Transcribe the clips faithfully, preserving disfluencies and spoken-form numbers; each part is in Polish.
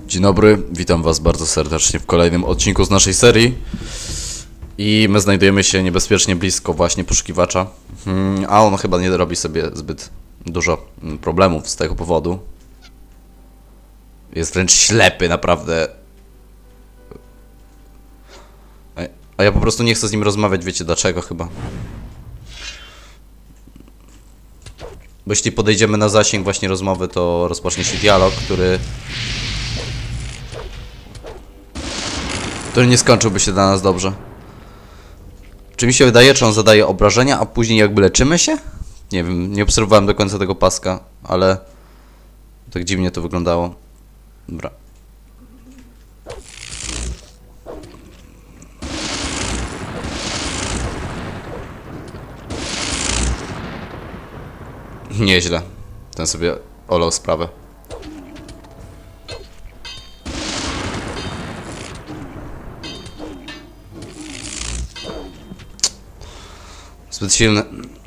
Dzień dobry, witam was bardzo serdecznie w kolejnym odcinku z naszej serii. I my znajdujemy się niebezpiecznie blisko właśnie poszukiwacza. Hmm, a on chyba nie robi sobie zbyt dużo problemów z tego powodu. Jest wręcz ślepy, naprawdę. A ja po prostu nie chcę z nim rozmawiać, wiecie dlaczego chyba. Bo jeśli podejdziemy na zasięg właśnie rozmowy, to rozpocznie się dialog, który... który nie skończyłby się dla nas dobrze. Czy mi się wydaje, czy on zadaje obrażenia, a później jakby leczymy się? Nie wiem, nie obserwowałem do końca tego paska, ale... tak dziwnie to wyglądało. Dobra. Nieźle. Ten sobie olał sprawę. Zbyt silny.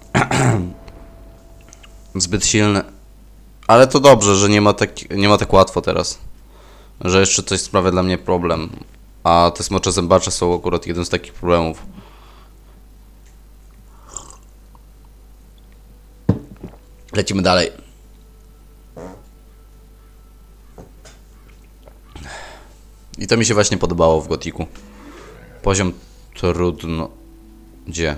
Zbyt silny. Ale to dobrze, że nie ma tak, nie ma tak łatwo teraz. Że jeszcze coś sprawia dla mnie problem. A te smocze zębacze są akurat jeden z takich problemów. Lecimy dalej. I to mi się właśnie podobało w Gotiku. Poziom trudno... Gdzie?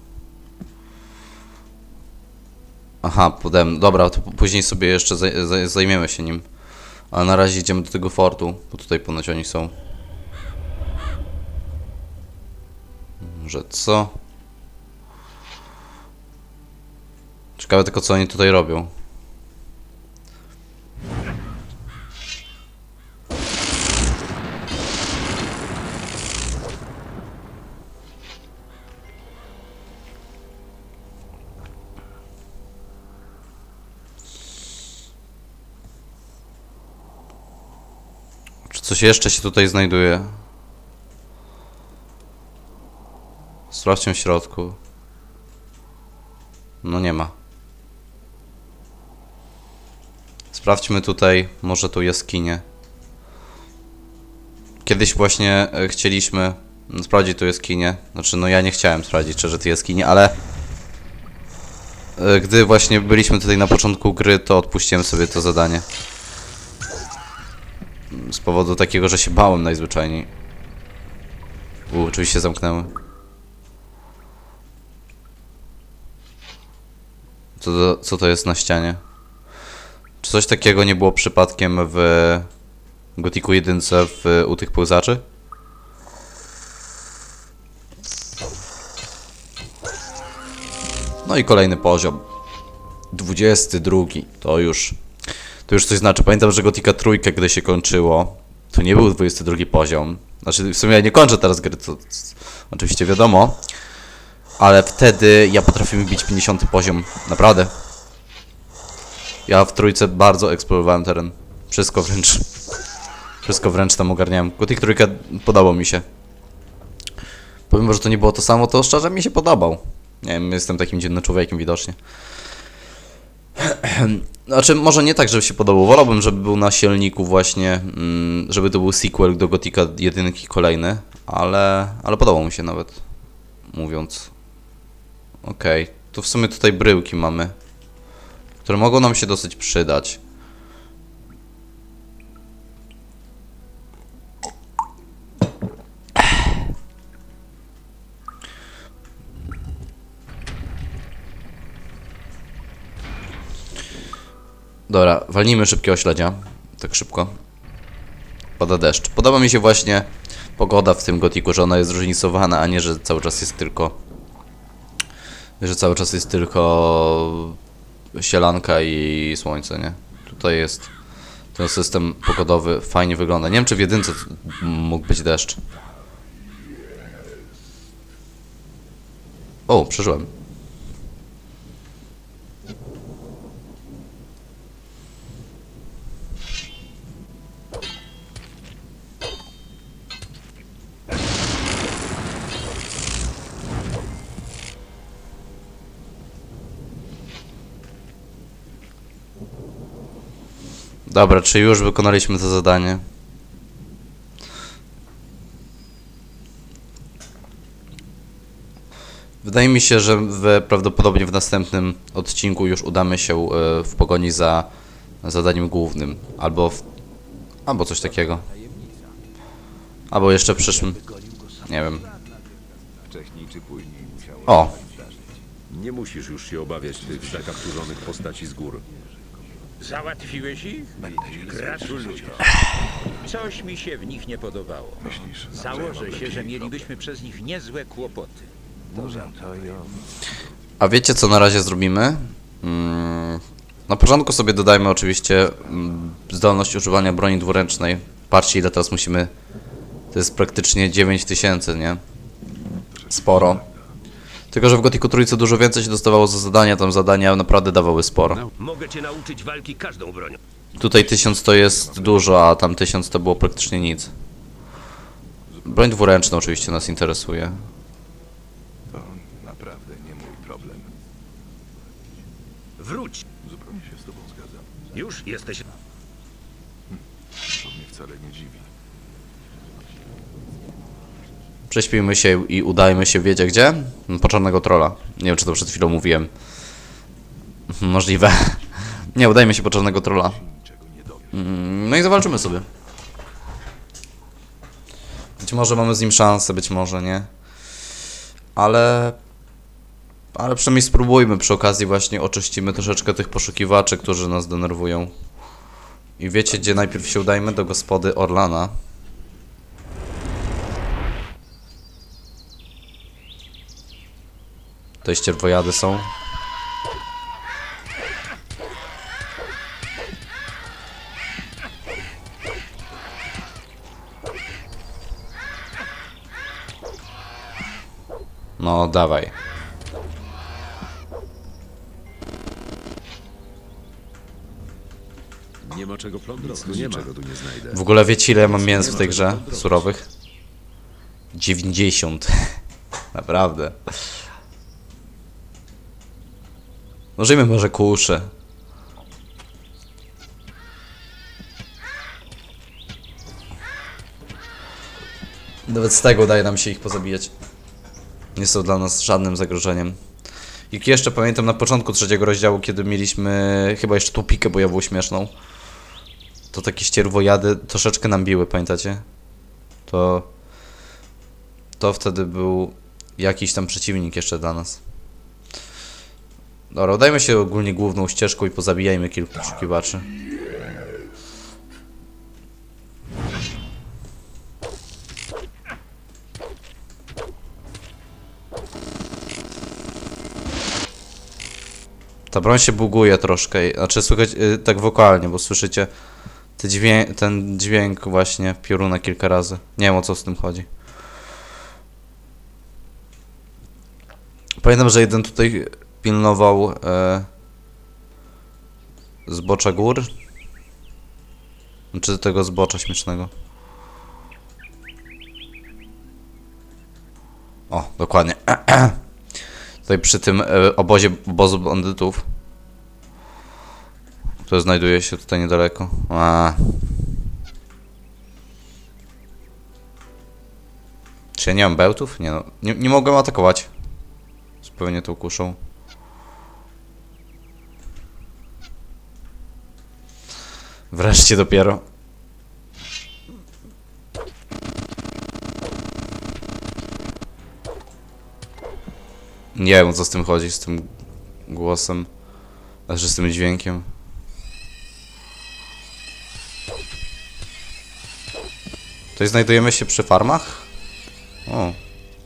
Aha, podem. Dobra, to później sobie jeszcze zaj zaj zajmiemy się nim. Ale na razie idziemy do tego fortu, bo tutaj ponoć oni są. Że co? Ciekawe tylko, co oni tutaj robią. Czy coś jeszcze się tutaj znajduje? Sprawdźmy w środku. No nie ma. Sprawdźmy tutaj, może tu jaskinie. Kiedyś właśnie chcieliśmy sprawdzić tu jaskinię. Znaczy, no ja nie chciałem sprawdzić szczerze tu jaskinie, ale gdy właśnie byliśmy tutaj na początku gry, to odpuściłem sobie to zadanie. Z powodu takiego, że się bałem najzwyczajniej. U, oczywiście zamknęły. Co to, co to jest na ścianie? Czy coś takiego nie było przypadkiem w Gotiku jeden w, u tych pełzaczy? No i kolejny poziom. dwudziesty drugi. To już... To już coś znaczy. Pamiętam, że Gotika trójka, gdy się kończyło, to nie był dwudziesty drugi poziom. Znaczy, w sumie ja nie kończę teraz gry, to, to oczywiście wiadomo. Ale wtedy ja potrafiłem bić pięćdziesiąty poziom. Naprawdę. Ja w trójce bardzo eksplorowałem teren. Wszystko wręcz. Wszystko wręcz tam ogarniałem. Gotik trójka podobał mi się. Pomimo, że to nie było to samo, to szczerze mi się podobał. Nie wiem, jestem takim dziwnym człowiekiem widocznie. Znaczy, może nie tak, żeby się podobał. Wolałbym, żeby był na silniku właśnie, żeby to był sequel do Gotika jeden kolejny, ale, ale podobał mi się nawet, mówiąc. Okej, okay. To w sumie tutaj bryłki mamy, które mogą nam się dosyć przydać. Dobra, walnijmy szybkiego śledzia. Tak szybko. Pada deszcz. Podoba mi się właśnie pogoda w tym Gotiku, że ona jest zróżnicowana, a nie, że cały czas jest tylko... Że cały czas jest tylko... sielanka i słońce, nie? Tutaj jest... Ten system pogodowy fajnie wygląda. Nie wiem, czy w jedynce mógł być deszcz. O, przeżyłem. Dobra, czy już wykonaliśmy to zadanie? Wydaje mi się, że w, prawdopodobnie w następnym odcinku już udamy się e, w pogoni za zadaniem głównym. Albo w, albo coś takiego. Albo jeszcze w przyszłym. Nie wiem. Wcześniej czy później musiało O! się zdarzyć. Nie musisz już się obawiać tych zakapturzonych postaci z gór. Załatwiłeś ich? Gratuluję. Coś mi się w nich nie podobało. Założę się, że mielibyśmy przez nich niezłe kłopoty. A wiecie co na razie zrobimy? Mm, na początku sobie dodajmy oczywiście mm, zdolność używania broni dwuręcznej. Patrzcie ile teraz musimy... To jest praktycznie dziewięć tysięcy, nie? Sporo. Tylko, że w Gothicu trójce dużo więcej się dostawało za zadania, tam zadania naprawdę dawały sporo. Mogę cię nauczyć walki każdą bronią. Tutaj tysiąc to jest dużo, a tam tysiąc to było praktycznie nic. Broń dwuręczna oczywiście nas interesuje. To naprawdę nie mój problem. Wróć. Zupełnie się z tobą zgadzam. Już jesteś... To mnie wcale nie dziwi. Prześpijmy się i udajmy się, wiecie gdzie? Po czarnego trolla. Nie wiem, czy to przed chwilą mówiłem. Możliwe. Nie, udajmy się po czarnego trolla. Mm, No i zawalczymy sobie. Być może mamy z nim szansę, być może nie. Ale... Ale przynajmniej spróbujmy. Przy okazji właśnie oczyścimy troszeczkę tych poszukiwaczy, którzy nas denerwują. I wiecie, gdzie najpierw się udajmy? Do gospody Orlana. Tutaj ścierwojady są. No, dawaj. Nie ma czego plądrować. Tu nie ma. Niczego tu nie znajdę. W ogóle wiecie ile ja mam mięs w tej grze? Surowych? dziewięćdziesiąt. Naprawdę. Możemy może kusze. Nawet z tego udaje nam się ich pozabijać. Nie są dla nas żadnym zagrożeniem. Jak jeszcze pamiętam na początku trzeciego rozdziału, kiedy mieliśmy chyba jeszcze tą pikę bojową śmieszną, to takie ścierwojady troszeczkę nam biły, pamiętacie? To... To wtedy był jakiś tam przeciwnik jeszcze dla nas. Dobra, udajmy się ogólnie główną ścieżką i pozabijajmy kilku poszukiwaczy. Ta broń się buguje troszkę, znaczy słychać yy, tak wokalnie, bo słyszycie te dźwię ten dźwięk właśnie pioruna kilka razy. Nie wiem o co z tym chodzi. Pamiętam, że jeden tutaj pilnował e, zbocza gór. Czy tego zbocza śmiesznego. O, dokładnie. Tutaj przy tym e, obozie obozu bandytów, który znajduje się tutaj niedaleko. A. Czy ja nie mam bełtów? Nie no. Nie, nie mogłem atakować. Zupełnie tą kuszą. Wreszcie dopiero. Nie wiem, co z tym chodzi, z tym głosem, znaczy z tym dźwiękiem. Tutaj znajdujemy się przy farmach? O.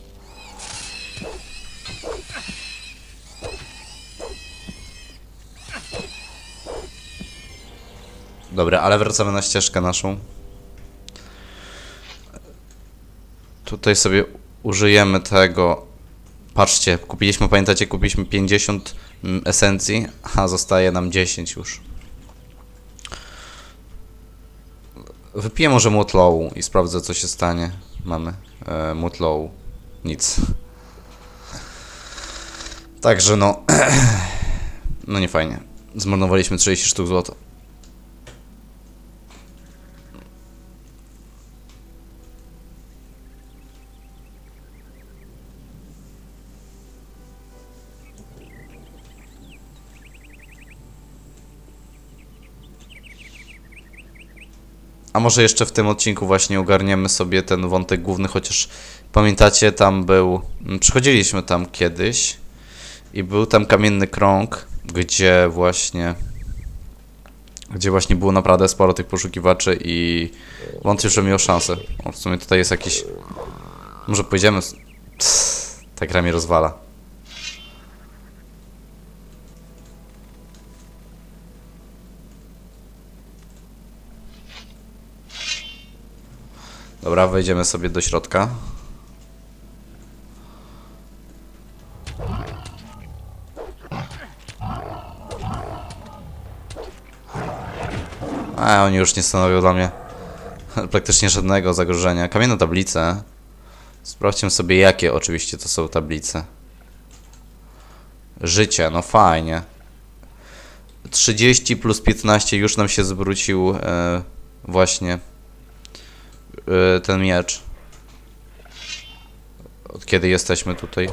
Dobra, ale wracamy na ścieżkę naszą. Tutaj sobie użyjemy tego. Patrzcie, kupiliśmy, pamiętacie, kupiliśmy pięćdziesiąt esencji, a zostaje nam dziesięć już. Wypiję może Mutlow i sprawdzę, co się stanie. Mamy e, Mutlow. Nic. Także no... no nie fajnie. Zmarnowaliśmy trzydzieści sztuk złota. A może jeszcze w tym odcinku właśnie ogarniemy sobie ten wątek główny, chociaż pamiętacie, tam był... Przychodziliśmy tam kiedyś i był tam kamienny krąg, gdzie właśnie... Gdzie właśnie było naprawdę sporo tych poszukiwaczy i wątpię, że miał szansę. O, w sumie tutaj jest jakiś... Może pójdziemy... Pff, ta gra mnie rozwala. Dobra, wejdziemy sobie do środka. A, oni już nie stanowią dla mnie praktycznie żadnego zagrożenia. Kamienne tablice. Sprawdźmy sobie, jakie oczywiście to są tablice. Życie, no fajnie. trzydzieści plus piętnaście już nam się zwrócił e, właśnie e, ten miecz. Od kiedy jesteśmy tutaj?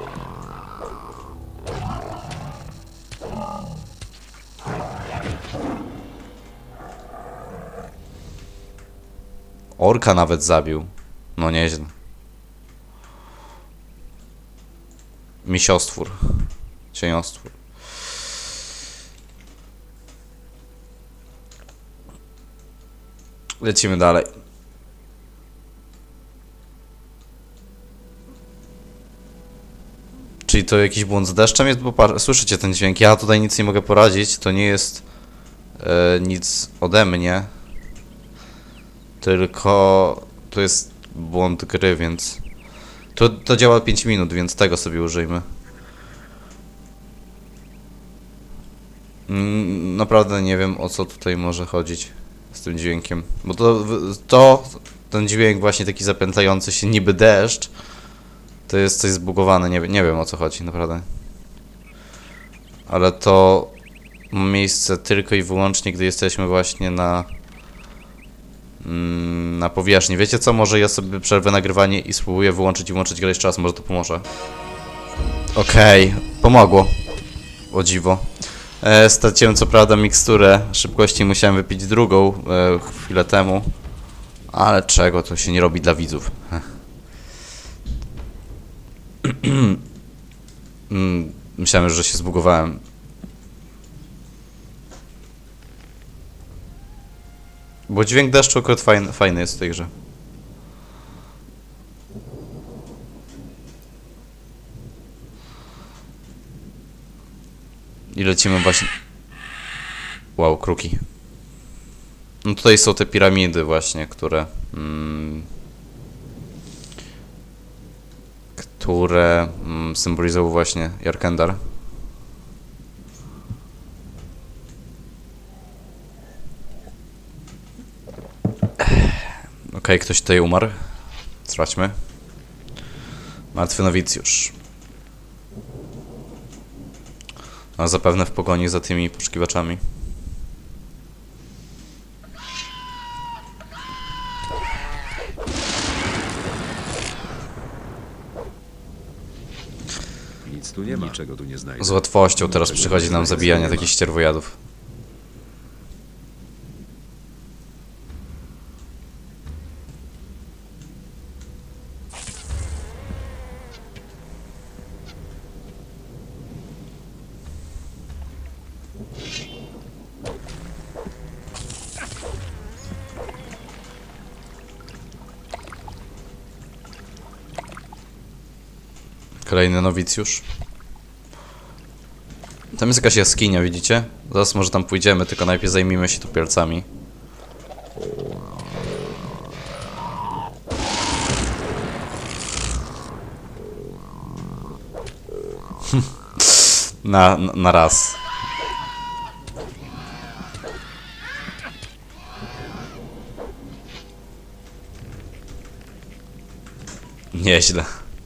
Orka nawet zabił. No nieźle. Misiostwór. Cieniostwór. Lecimy dalej. Czyli to jakiś błąd z deszczem jest, bo par... słyszycie ten dźwięk. Ja tutaj nic nie mogę poradzić. To nie jest e, nic ode mnie. Tylko to jest błąd gry, więc... To, to działa pięć minut, więc tego sobie użyjmy. Mm, naprawdę nie wiem, o co tutaj może chodzić z tym dźwiękiem. Bo to, to ten dźwięk właśnie taki zapętlający się, niby deszcz, to jest coś zbugowane, nie, nie wiem, o co chodzi, naprawdę. Ale to ma miejsce tylko i wyłącznie, gdy jesteśmy właśnie na... na powierzchni. Wiecie co? Może ja sobie przerwę nagrywanie i spróbuję wyłączyć i włączyć grę jeszcze raz. Może to pomoże. Okej, okay. Pomogło. O dziwo. E, straciłem co prawda miksturę szybkości, musiałem wypić drugą e, chwilę temu. Ale czego? To się nie robi dla widzów. Myślałem, że się zbugowałem. Bo dźwięk deszczu akurat fajny, fajny jest w tej grze. I lecimy właśnie... Wow, kruki. No tutaj są te piramidy właśnie, które... Mm, które mm, symbolizują właśnie Jorkendar. Okej, okay, ktoś tutaj umarł. Sprawdźmy. Martwy nowicjusz. A zapewne w pogoni za tymi poszukiwaczami. Nic tu nie ma. Niczego tu nie znajdę. Z łatwością teraz przychodzi nam zabijanie takich ścierwojadów. Kolejny nowicjusz. Tam jest jakaś jaskinia, widzicie? Zaraz może tam pójdziemy, tylko najpierw zajmijmy się tupielcami. na, na, na raz. Nieźle.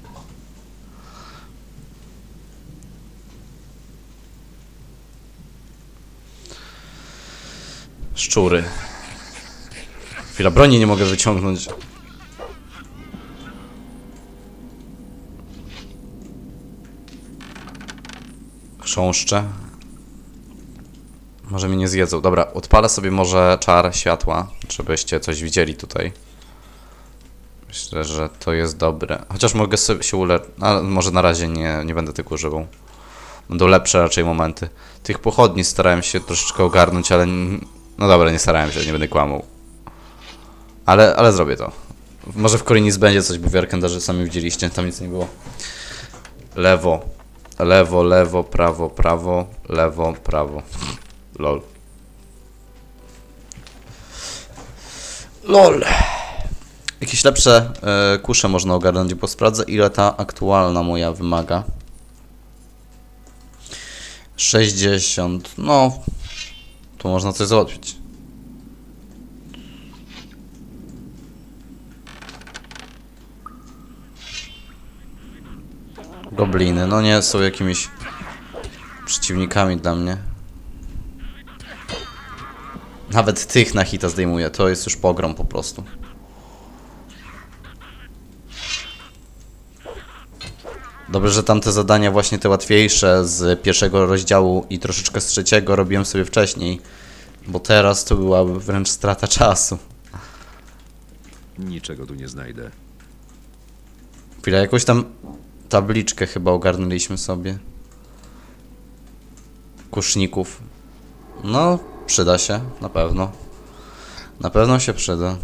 Szczury. Chwila, broni nie mogę wyciągnąć. Chrząszcze. Może mnie nie zjedzą. Dobra, odpalę sobie może czar światła, żebyście coś widzieli tutaj. Myślę, że to jest dobre. Chociaż mogę sobie się uleczyć, ale może na razie nie, nie będę tego używał. Będą lepsze raczej momenty. Tych pochodni starałem się troszeczkę ogarnąć, ale... No dobra, nie starałem się, nie będę kłamał. Ale, ale zrobię to. Może w Korinis będzie coś, bo w Arkendarze sami widzieliście, tam nic nie było. Lewo. Lewo, lewo, prawo, prawo, lewo, prawo. Lol. LOL. Jakieś lepsze y, kusze można ogarnąć, bo sprawdzę, ile ta aktualna moja wymaga. sześćdziesiąt. No, tu można coś załatwić. Gobliny, no nie są jakimiś przeciwnikami dla mnie. Nawet tych na hita zdejmuję, to jest już pogrom po prostu. Dobrze, że tamte zadania właśnie te łatwiejsze z pierwszego rozdziału i troszeczkę z trzeciego robiłem sobie wcześniej. Bo teraz to byłaby wręcz strata czasu. Niczego tu nie znajdę. Chwila, jakąś tam tabliczkę chyba ogarnęliśmy sobie. Kuszników. No, przyda się, na pewno. Na pewno się przyda.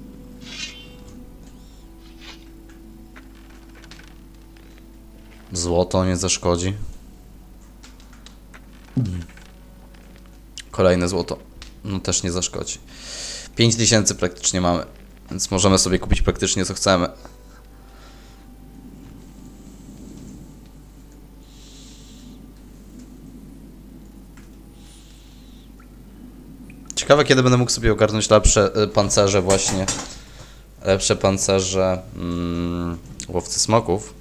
Złoto nie zaszkodzi. Kolejne złoto. No też nie zaszkodzi. pięć tysięcy praktycznie mamy. Więc możemy sobie kupić praktycznie co chcemy. Ciekawe, kiedy będę mógł sobie ogarnąć lepsze y, pancerze właśnie. Lepsze pancerze mm, łowcy smoków.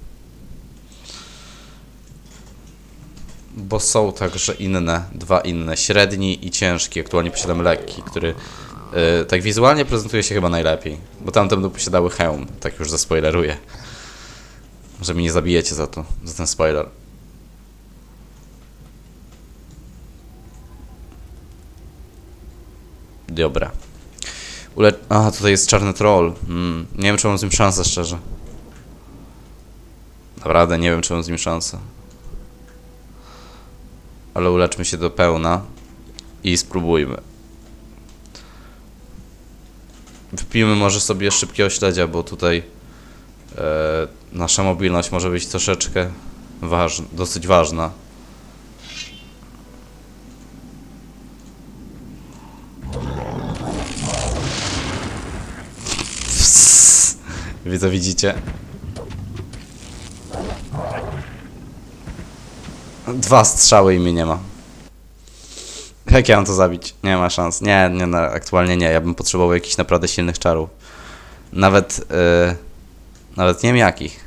Bo są także inne, dwa inne, średni i ciężki. Aktualnie posiadam lekki, który yy, tak wizualnie prezentuje się chyba najlepiej. Bo tamte będą posiadały hełm, tak już zaspoileruję. Że mi nie zabijecie za to, za ten spoiler. Dobra. Ule... A, tutaj jest czarny troll. Hmm. Nie wiem, czy mam z nim szansę, szczerze. Naprawdę, nie wiem, czy mam z nim szansę. Ale uleczmy się do pełna i spróbujmy. Wypijmy może sobie szybkiego śledzia, bo tutaj e, nasza mobilność może być troszeczkę ważna, dosyć ważna. Wy to widzicie? Dwa strzały i mnie nie ma. Jak ja mam to zabić? Nie ma szans. Nie, nie, no, aktualnie nie. Ja bym potrzebował jakichś naprawdę silnych czarów. Nawet, yy, nawet nie wiem jakich.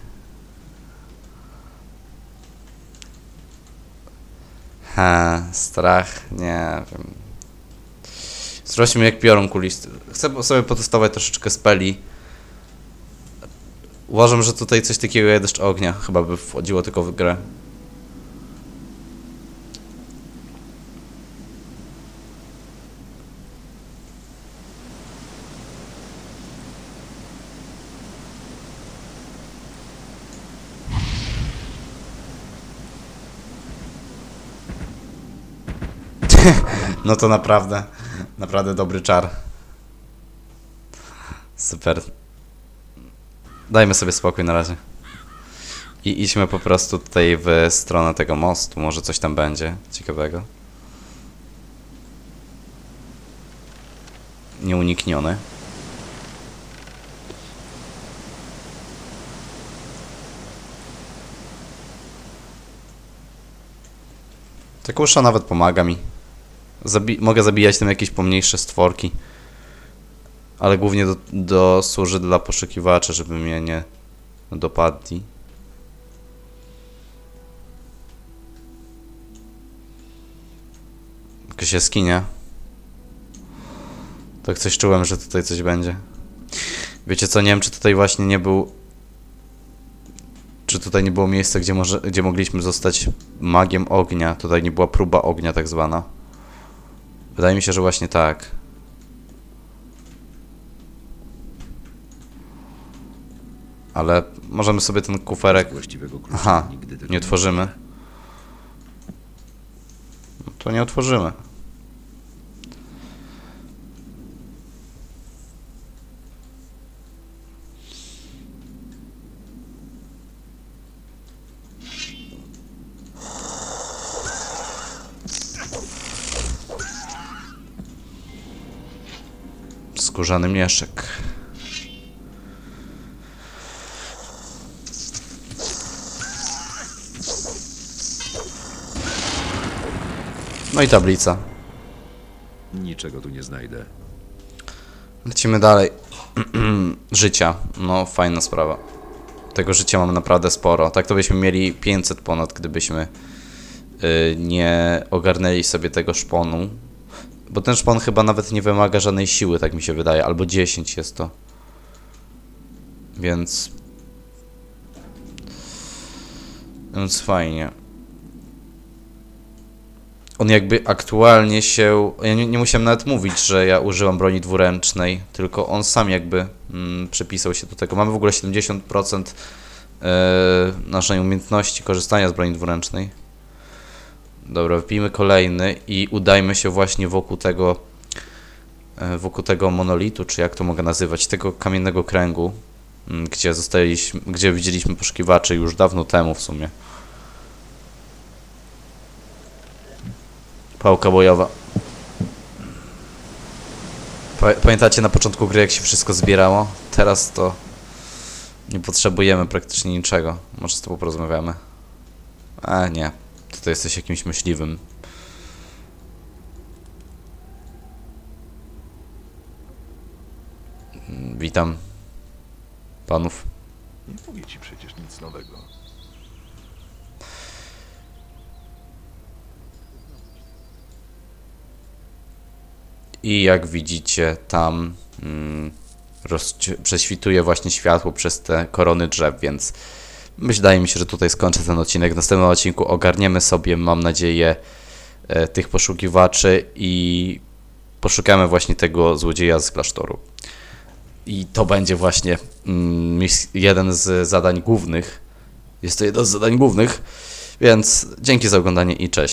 Ha, strach, nie wiem. Zrośćmy jak piorun kulisty. Chcę sobie potestować troszeczkę speli. Uważam, że tutaj coś takiego jak deszcz ognia chyba by wchodziło tylko w grę. No to naprawdę, naprawdę dobry czar. Super. Dajmy sobie spokój na razie. I idźmy po prostu tutaj w stronę tego mostu. Może coś tam będzie ciekawego. Nieunikniony. Ta kusza nawet pomaga mi. Zabi mogę zabijać tam jakieś pomniejsze stworki. Ale głównie do, do służy dla poszukiwaczy, żeby mnie nie dopadli. Jakaś jaskinia. Tak coś czułem, że tutaj coś będzie. Wiecie co, nie wiem, czy tutaj właśnie nie był... Czy tutaj nie było miejsca, gdzie, może, gdzie mogliśmy zostać magiem ognia. Tutaj nie była próba ognia tak zwana. Wydaje mi się, że właśnie tak. Ale możemy sobie ten kuferek... Właściwego klucza Aha, nigdy tego nie otworzymy. No to nie otworzymy. Skórzany mieszek. No i tablica. Niczego tu nie znajdę. Lecimy dalej. Życia. No, fajna sprawa. Tego życia mamy naprawdę sporo. Tak to byśmy mieli pięćset ponad, gdybyśmy yy, nie ogarnęli sobie tego szponu. Bo ten szpon chyba nawet nie wymaga żadnej siły, tak mi się wydaje. Albo dziesięć jest to. Więc... Więc fajnie. On jakby aktualnie się... Ja nie, nie musiałem nawet mówić, że ja użyłam broni dwuręcznej, tylko on sam jakby mm, przypisał się do tego. Mamy w ogóle siedemdziesiąt procent yy, naszej umiejętności korzystania z broni dwuręcznej. Dobra, wbijmy kolejny i udajmy się właśnie wokół tego yy, wokół tego monolitu, czy jak to mogę nazywać, tego kamiennego kręgu, yy, gdzie zostaliśmy, gdzie widzieliśmy poszukiwaczy już dawno temu w sumie. Pałka bojowa. Pamiętacie na początku gry, jak się wszystko zbierało? Teraz to nie potrzebujemy praktycznie niczego. Może z tobą porozmawiamy? A nie, ty jesteś jakimś myśliwym. Witam panów. Nie mówię ci przecież nic nowego. I jak widzicie, tam mm, prześwituje właśnie światło przez te korony drzew, więc wydaje mi się, że tutaj skończę ten odcinek. W następnym odcinku ogarniemy sobie, mam nadzieję, e, tych poszukiwaczy i poszukamy właśnie tego złodzieja z klasztoru. I to będzie właśnie mm, jeden z zadań głównych. Jest to jedno z zadań głównych, więc dzięki za oglądanie i cześć.